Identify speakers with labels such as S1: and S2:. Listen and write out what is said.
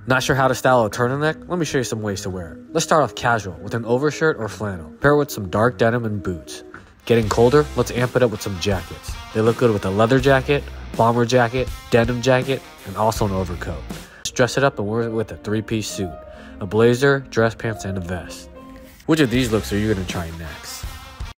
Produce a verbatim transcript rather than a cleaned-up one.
S1: Not sure how to style a turtleneck? Let me show you some ways to wear it. Let's start off casual with an overshirt or flannel. Pair it with some dark denim and boots. Getting colder? Let's amp it up with some jackets. They look good with a leather jacket, bomber jacket, denim jacket, and also an overcoat. Let's dress it up and wear it with a three-piece suit, a blazer, dress pants, and a vest. Which of these looks are you going to try next?